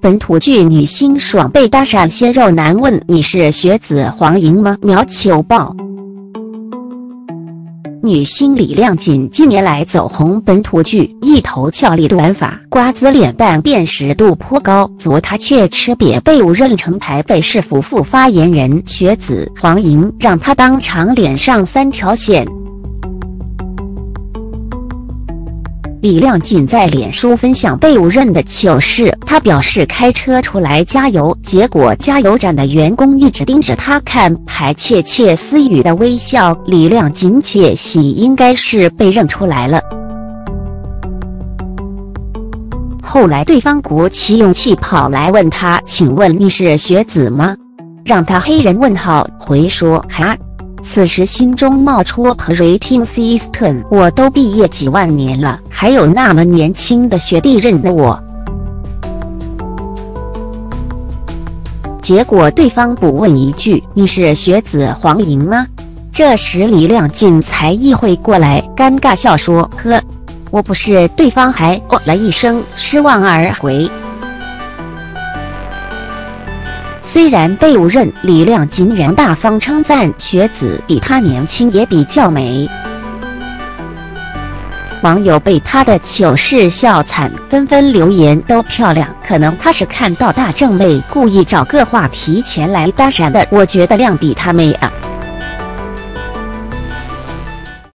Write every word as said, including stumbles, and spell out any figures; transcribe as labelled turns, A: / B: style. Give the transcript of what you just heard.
A: 本土剧女星爽被搭讪鲜肉男问你是学子黄莹吗？秒糗爆。女星李亮锦近年来走红本土剧，一头俏丽短发，瓜子脸蛋辨识度颇高。昨她却吃瘪被误认成台北市府副发言人学子黄莹，让她当场脸上三条线。李亮锦在脸书分享被误认的糗事，他表示开车出来加油，结果加油站的员工一直盯着他看，还窃窃私语的微笑。李亮锦窃喜，应该是被认出来了。后来对方鼓起勇气跑来问他，请问你是学子吗？让他黑人问号回说哈。此时心中冒出 Operating System， 我都毕业几万年了，还有那么年轻的学弟认得我。结果对方补问一句，你是学子黄莹吗？这时李亮锦才意会过来，尴尬笑说呵，我不是。对方还哦了一声，失望而回。虽然被误认，李亮锦仍大方称赞学子比他年轻也比较美。网友被他的糗事笑惨，纷纷留言都漂亮，可能他是看到大正妹故意找个话题前来搭讪的，我觉得亮比他美啊。